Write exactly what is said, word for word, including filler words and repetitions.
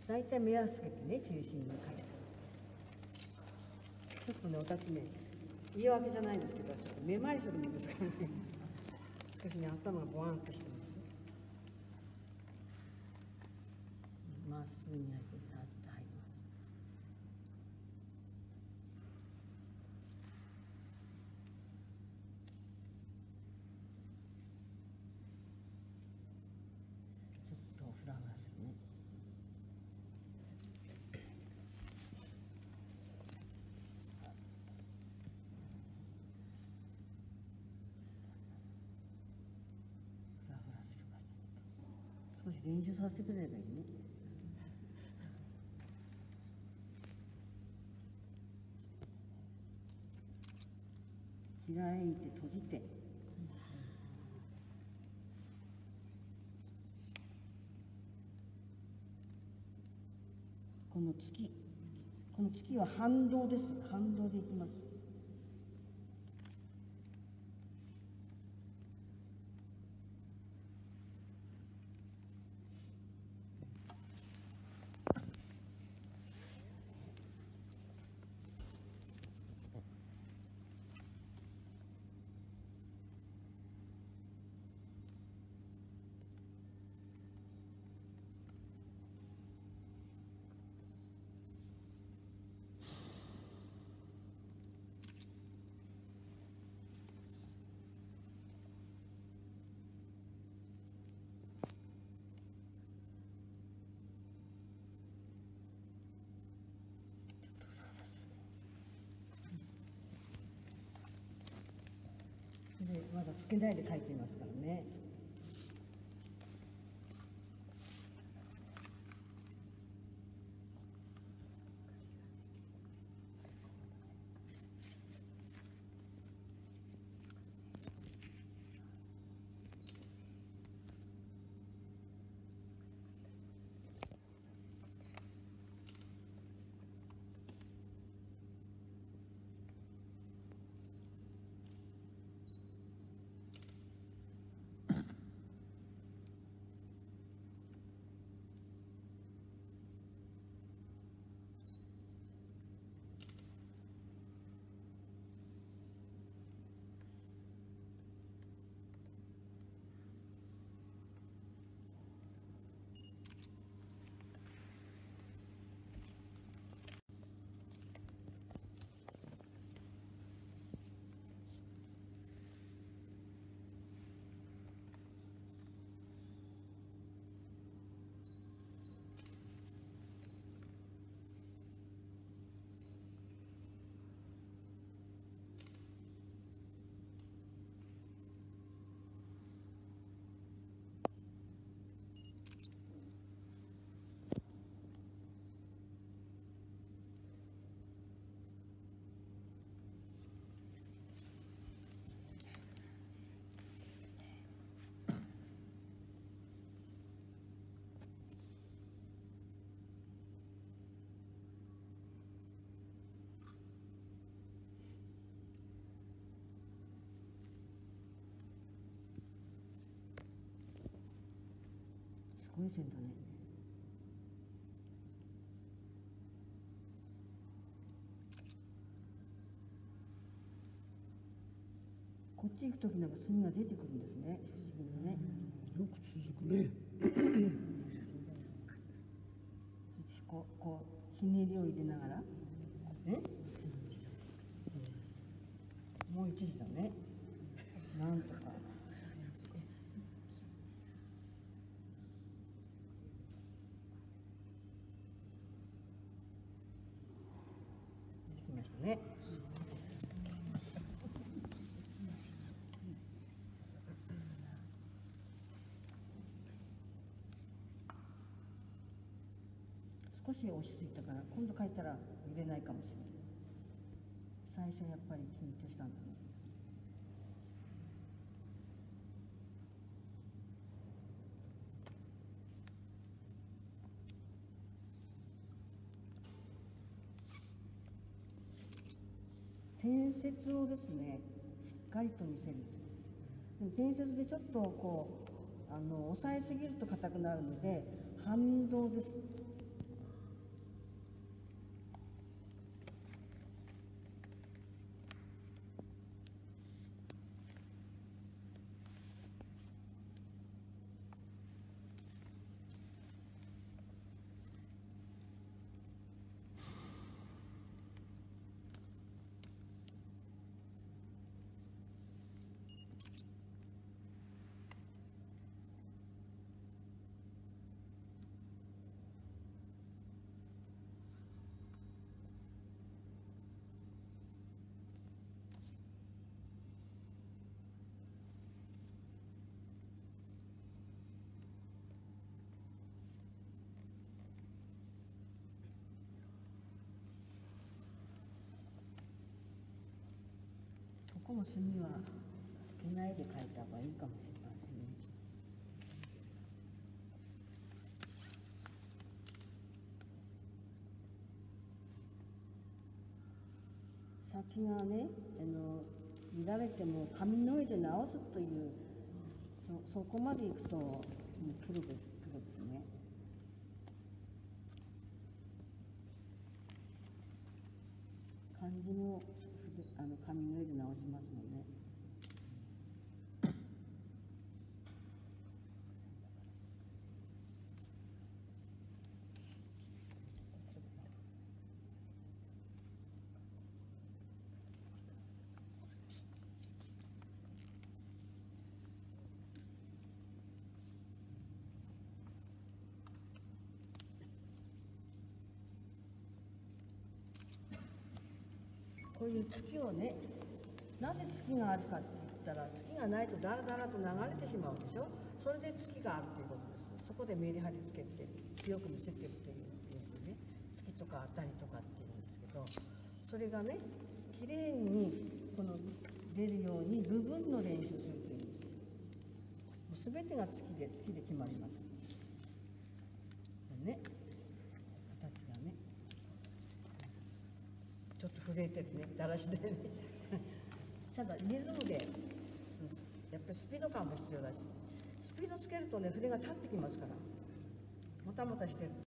大体目安つけてね、中心に書いて。ちょっとね、私ね、言い訳じゃないんですけど、ちょっとめまいするもんですからね。少しね、頭がボワンとしてます。まっすぐに開いて、さっと入ります。ちょっとフラフラするね。フラフラするから少し練習させてくれればいいね。開いて閉じて、この月、この月は反動です。反動でいきます。でまだつけないで書いていますからね。すごい線だね。こっち行くときなんか墨が出てくるんですね。不思議にね。 よく続くね。 こう、こうひねりを入れながら。え？もう一時だね。なんとか。出てきましたね。少し落ち着いたから今度書いたら揺れないかもしれない。最初やっぱり緊張したんだね。点節をですねしっかりと見せる。でも点節でちょっとこうあの押さえすぎると硬くなるので反動です。 こも墨はつけないで描いた方がいいかもしれませんね。先がね、あの乱れても紙の上で直すという、そ, そこまでいくとプロです、プロですね。漢字もあの紙の上で直しますもんね。こういう月をね、なぜ月があるかって言ったら、月がないとだらだらと流れてしまうでしょ。それで月があるということです。そこでメリハリつけて強く見せてるという意味でね、月とか当たりとかっていうんですけど、それがね、きれいにこの出るように部分の練習するというんですよ。もう全てが月で月で決まります。ね、形がね。ちょっと震えてるね、だらしでね。ただリズムで、やっぱりスピード感も必要だし、スピードつけるとね、筆が立ってきますから、もたもたしてる。